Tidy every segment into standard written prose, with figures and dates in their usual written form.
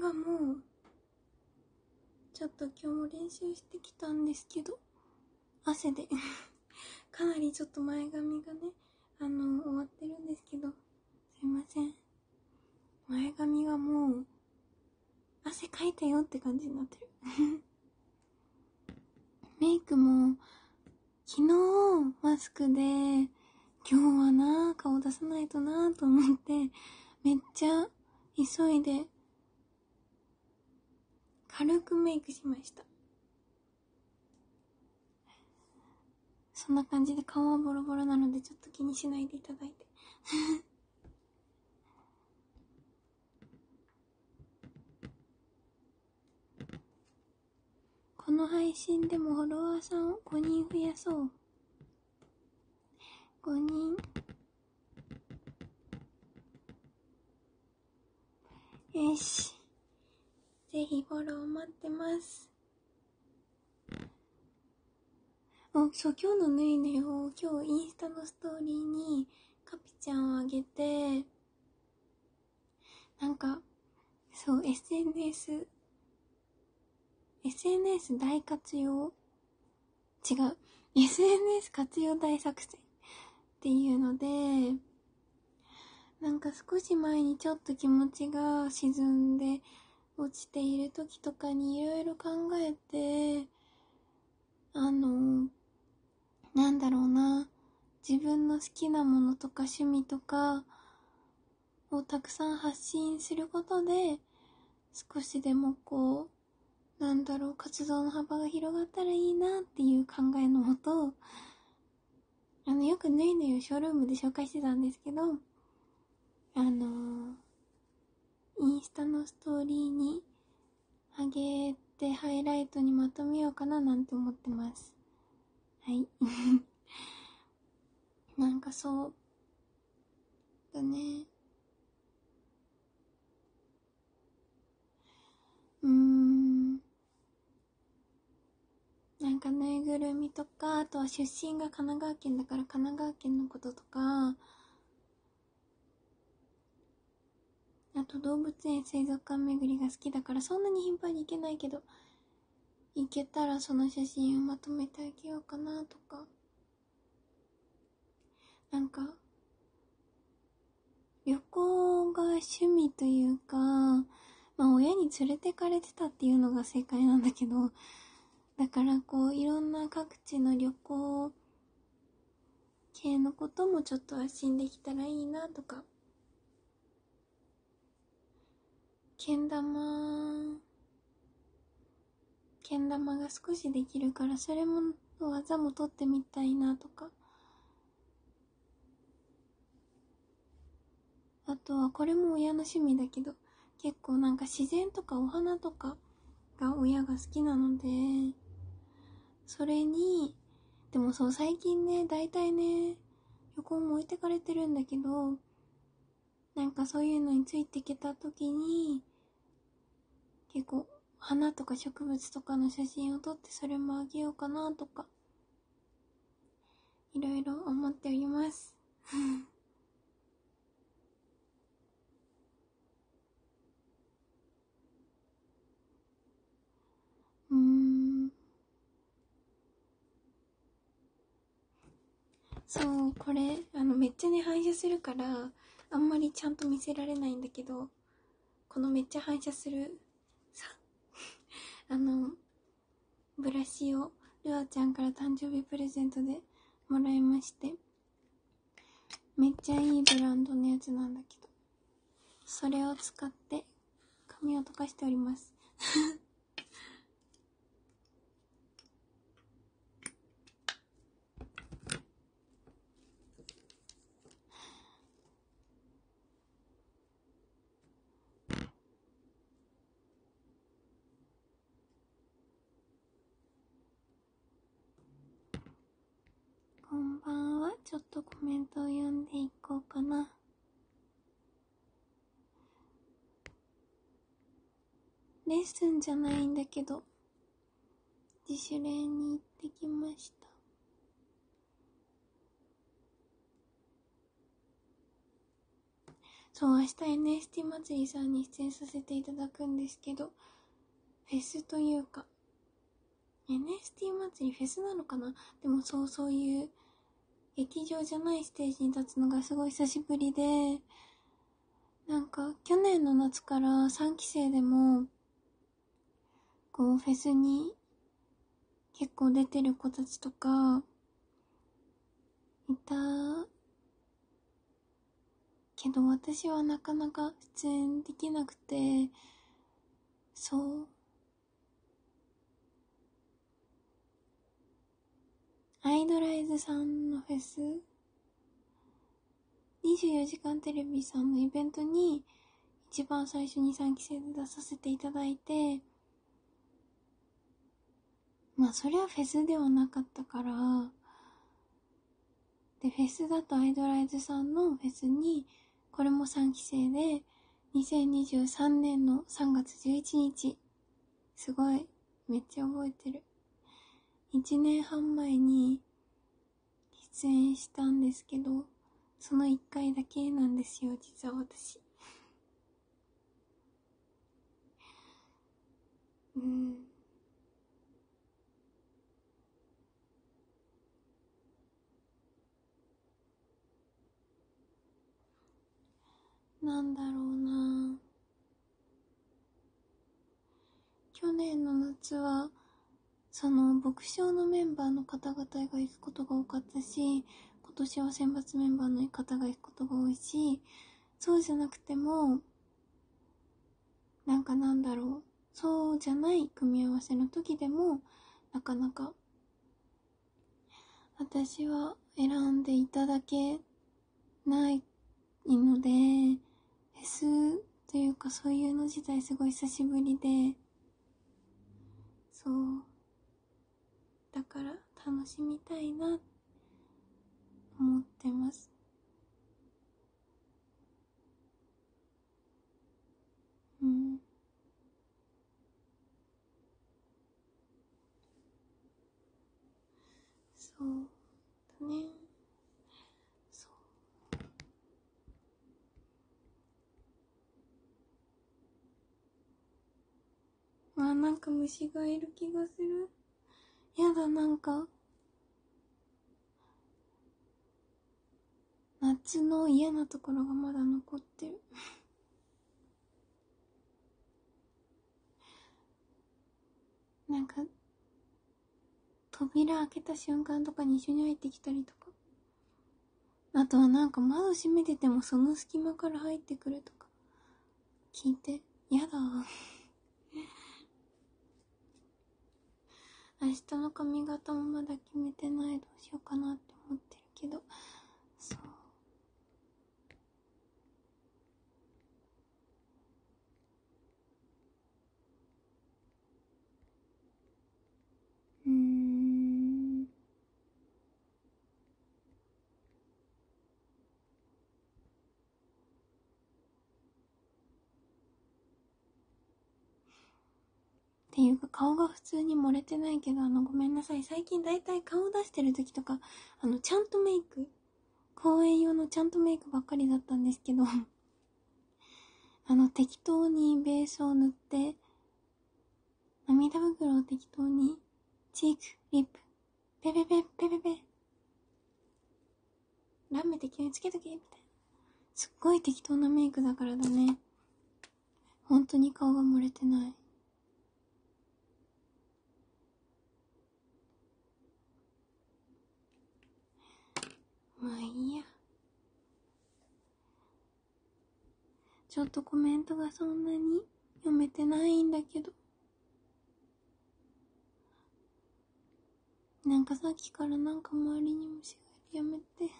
はもうちょっと今日も練習してきたんですけど、汗でかなりちょっと前髪がね終わってるんですけど、すいません。前髪がもう汗かいたよって感じになってるメイクも昨日マスクで、今日はな顔出さないとなと思ってめっちゃ急いで軽くメイクしました。そんな感じで顔はボロボロなのでちょっと気にしないでいただいてこの配信でもフォロワーさんを5人増やそう。5人よし、ぜひフォロー待ってます。そう、今日のぬいぬいを今日インスタのストーリーにカピちゃんをあげて、なんかそう SNS 大活用、違う SNS 活用大作戦っていうので、なんか少し前にちょっと気持ちが沈んで落ちている時とかにいろいろ考えて、なんだろうな、自分の好きなものとか趣味とかをたくさん発信することで、少しでもこう、なんだろう、活動の幅が広がったらいいなっていう考えのもと、よくぬいぬいをショールームで紹介してたんですけど、インスタのストーリーにあげてハイライトにまとめようかななんて思ってます。はいなんかそうだね。なんかぬいぐるみとか、あとは出身が神奈川県だから神奈川県のこととか、あと動物園水族館巡りが好きだからそんなに頻繁に行けないけど、行けたらその写真をまとめてあげようかなとか、なんか旅行が趣味というか、親に連れてかれてたっていうのが正解なんだけど、だからこういろんな各地の旅行系のこともちょっと発信できたらいいなとか、けん玉が少しできるから、それも技も取ってみたいなとか、あとはこれも親の趣味だけど、結構なんか自然とかお花とかが親が好きなので、それにでもそう最近ね、大体ね旅行も置いてかれてるんだけど、なんかそういうのについていけた時に結構花とか植物とかの写真を撮ってそれもあげようかなとかいろいろ思っておりますそう、これめっちゃね反射するからあんまりちゃんと見せられないんだけど、このめっちゃ反射するさブラシをルアちゃんから誕生日プレゼントでもらいまして、めっちゃいいブランドのやつなんだけど、それを使って髪を溶かしておりますこんばんは。ちょっとコメントを読んでいこうかな。レッスンじゃないんだけど自主練に行ってきました。 そう、明日 NST 祭りさんに出演させていただくんですけど、フェスというか、NST 祭りフェスなのかな。でもそういう劇場じゃないステージに立つのがすごい久しぶりで、なんか去年の夏から3期生でもこうフェスに結構出てる子たちとかいたけど、私はなかなか出演できなくて、そうアイドライズさんのフェス、24時間テレビさんのイベントに一番最初に3期生で出させていただいて、まあそれはフェスではなかったから、でフェスだとアイドライズさんのフェスに、これも3期生で2023年の3月11日、すごいめっちゃ覚えてる。1年半前に出演したんですけど、その1回だけなんですよ、実は私。なんだろうな。去年の夏はその牧師のメンバーの方々が行くことが多かったし、今年は選抜メンバーの方が行くことが多いし、そうじゃなくてもなんだろう、そうじゃない組み合わせの時でもなかなか私は選んでいただけないので、フェスというかそういうの自体すごい久しぶりで、そうだから楽しみたいなって思ってます。そうだね。そう。なんか虫がいる気がする。やだ、夏の嫌なところがまだ残ってる。扉開けた瞬間とかに一緒に入ってきたりとか。あとは窓閉めててもその隙間から入ってくるとか聞いて、やだ。明日の髪型もまだ決めてない。どうしようかなって思ってるけど、そう。っていうか、顔が普通に漏れてないけど、ごめんなさい。最近だいたい顔出してる時とか、ちゃんとメイク、公演用のちゃんとメイクばっかりだったんですけど、適当にベースを塗って、涙袋を適当に、チーク、リップ、ペペペ、ペペペ、ラメ適当につけとけ、みたいな。すっごい適当なメイクだからだね。本当に顔が漏れてない。まあいいや。ちょっとコメントがそんなに読めてないんだけど。さっきから周りに虫がいる。やめて。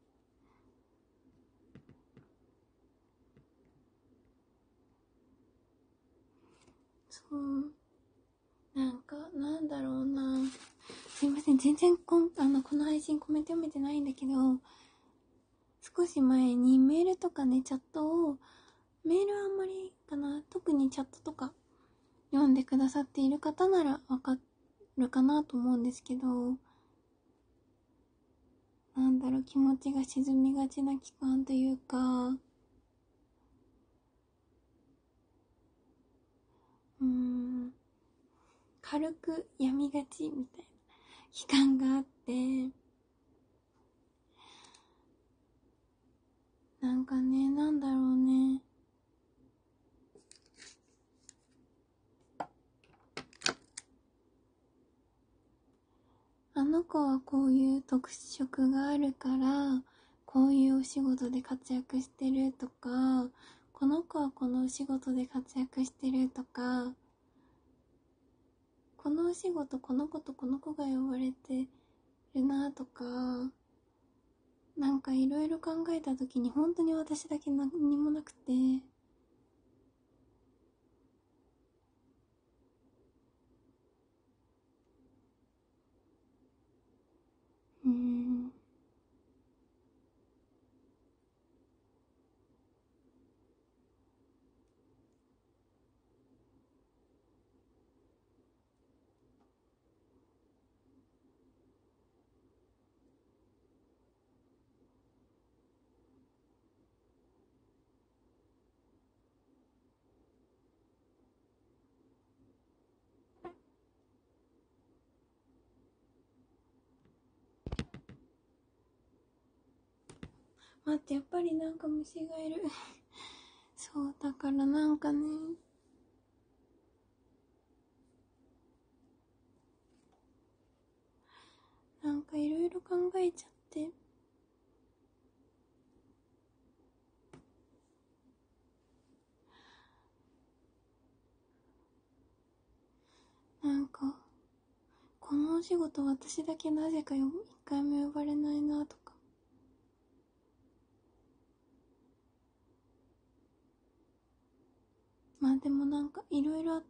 そう。なんだろうな。すいません。全然この配信コメント読めてないんだけど、少し前にメールとかね、チャットを、メールはあんまりかな。特にチャットとか読んでくださっている方ならわかるかなと思うんですけど、気持ちが沈みがちな期間というか、 軽く病みがちみたいな期間があって、なんかね、なんだろうね、あの子はこういう特色があるからこういうお仕事で活躍してるとか、この子はこのお仕事で活躍してるとか、このお仕事この子とこの子が呼ばれてるなとか、なんかいろいろ考えた時に本当に私だけ何にもなくて、待って、やっぱりなんか虫がいるそうだからなんかね、なんかいろいろ考えちゃって、なんかこのお仕事私だけなぜか一回も呼ばれないなとか、まあでもなんかいろいろあって、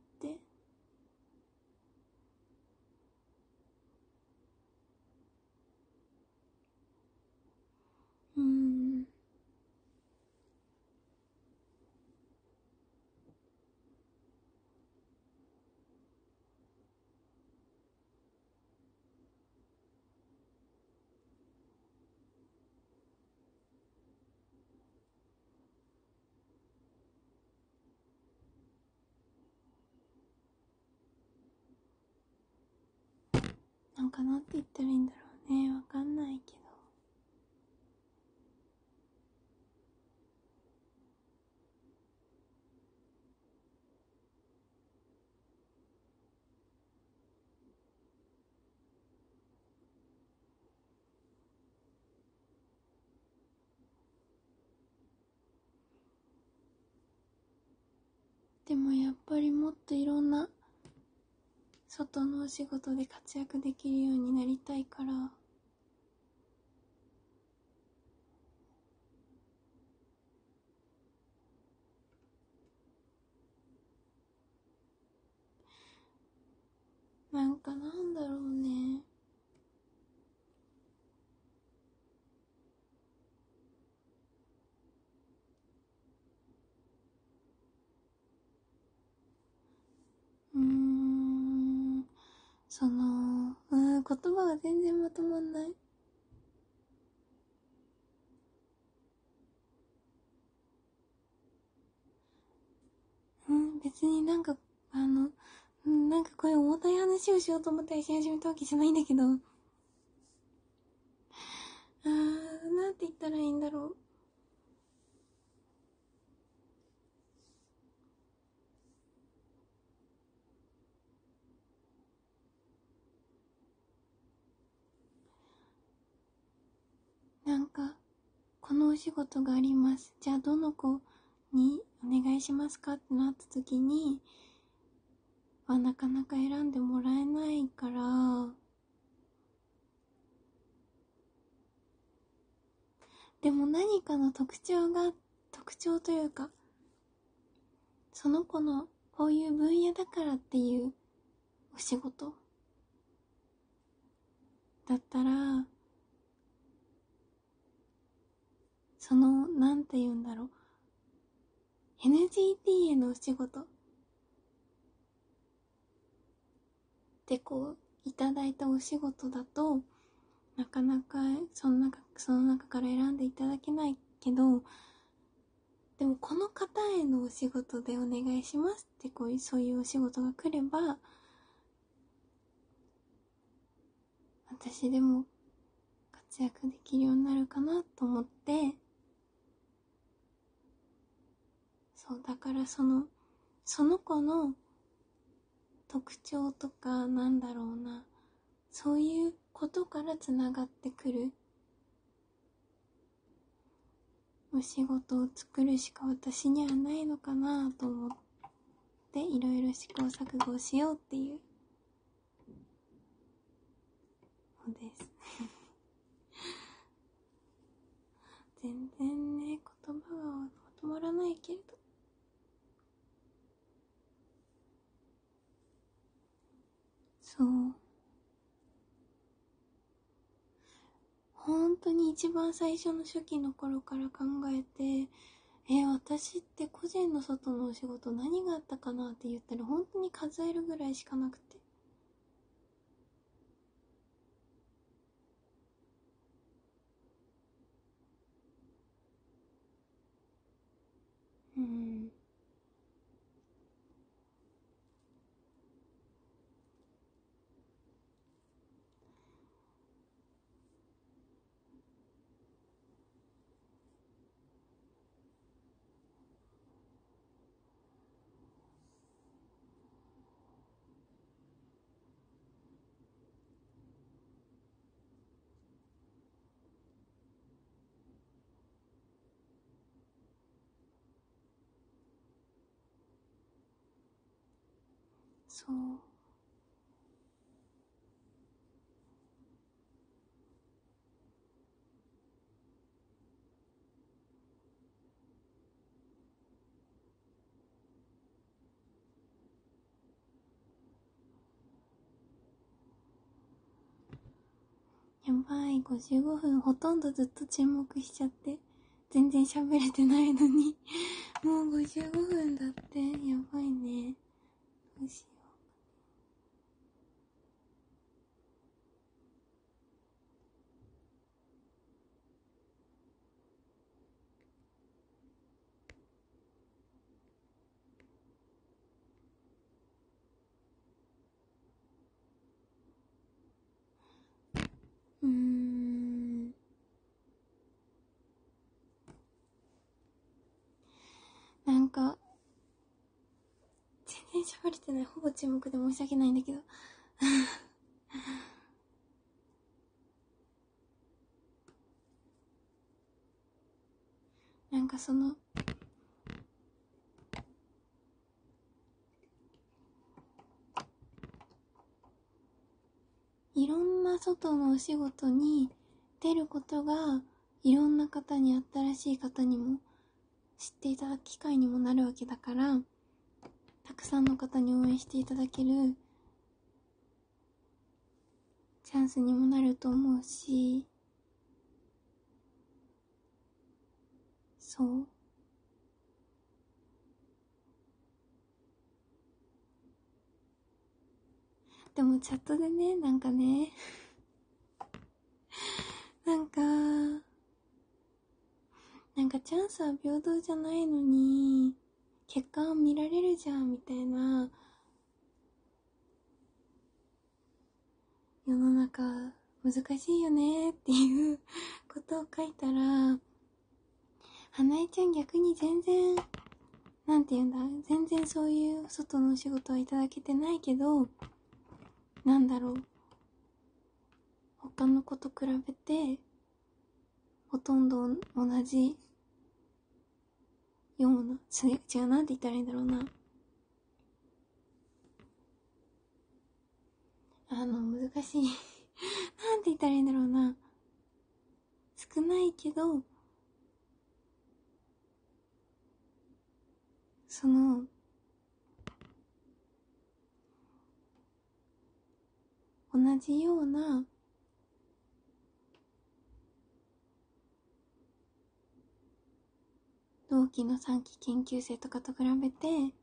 なんかなんて言ったらいいんだろうね、わかんないけど、でもやっぱりもっといろんな外のお仕事で活躍できるようになりたいから、なんかなんだろうね、言葉が全然まとまんない。別になんか、なんかこういう重たい話をしようと思ったりし始めたわけじゃないんだけど、なんて言ったらいいんだろう。なんか、このお仕事があります。じゃあどの子にお願いしますかってなった時に、なかなか選んでもらえないから、でも何かの特徴というか、その子のこういう分野だからっていうお仕事だったら、なんて言うんだろう。NGT へのお仕事でいただいたお仕事だと、なかなかその中から選んでいただけないけど、 でもこの方へのお仕事でお願いしますってそういうお仕事が来れば、私でも活躍できるようになるかなと思って、そうだからその子の特徴とかなんだろうな、そういうことからつながってくるお仕事を作るしか私にはないのかなと思っていろいろ試行錯誤しようっていうのです全然ね、言葉がまとまらないけれど、そう本当に一番最初の初期の頃から考えて、私って個人の外のお仕事何があったかなって言ったら本当に数えるぐらいしかなくて、そうやばい、55分ほとんどずっと沈黙しちゃって全然喋れてないのにもう55分だって。やばいね、どうしよう。なんか全然喋れてない、ほぼ沈黙で申し訳ないんだけどなんかいろんな外のお仕事に出ることがいろんな方に、新しい方にも知っていただく機会にもなるわけだから、たくさんの方に応援していただけるチャンスにもなると思うし、そうでもチャットでね、なんかチャンスは平等じゃないのに結果を見られるじゃんみたいな、世の中難しいよねっていうことを書いたら、花江ちゃん逆に全然、なんて言うんだ、全然そういう外のお仕事はいただけてないけど、なんだろう、他の子と比べてほとんど同じような、違う、なんて言ったらいいんだろうな、難しいなんて言ったらいいんだろうな、少ないけど、同じような同期の3期研究生とかと比べて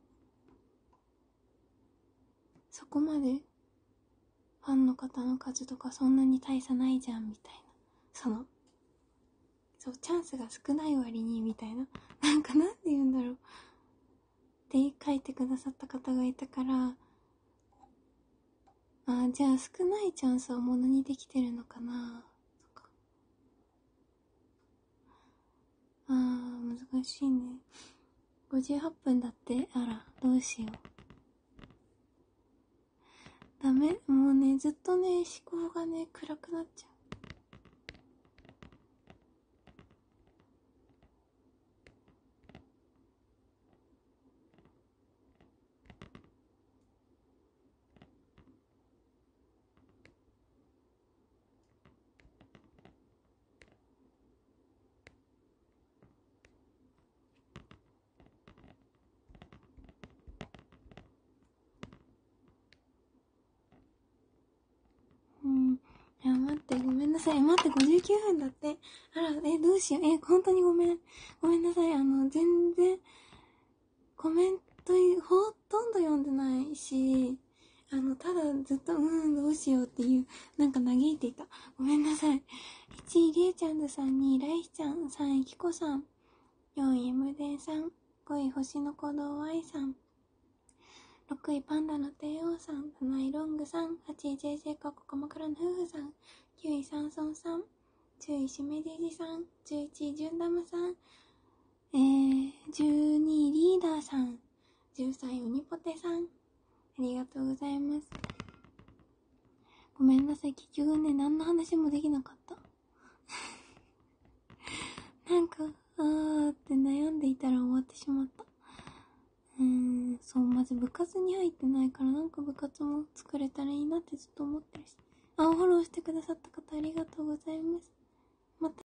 そこまでファンの方の数とかそんなに大差ないじゃんみたいな、 そう、チャンスが少ない割に、みたいな。なんて言うんだろう。って書いてくださった方がいたから、じゃあ少ないチャンスをものにできてるのかな。そっか。難しいね。58分だって。あら、どうしよう。ダメ。もうね、ずっとね、思考がね、暗くなっちゃう。いや、待って、ごめんなさい。待って、59分だって。あら、どうしよう。本当にごめん。ごめんなさい。全然、コメント、ほとんど読んでないし、ただずっと、どうしようっていう、嘆いていた。ごめんなさい。1位、りえちゃんずさん、2位、らいひちゃん、3位、きこさん、4位、M デンさん、5位、星の鼓動 Y さん、6位、パンダの帝王さん、7位、ロングさん、8位、JJ かこ鎌倉の夫婦さん、9位、サンソンさん、10位、しめじじさん、11位、ジュンダムさん、12位、リーダーさん、13位、ウニポテさん、ありがとうございます。ごめんなさい、結局ね、何の話もできなかった。って悩んでいたら終わってしまった。そう、まず部活に入ってないから、部活も作れたらいいなってずっと思ってるし。フォローしてくださった方ありがとうございます。また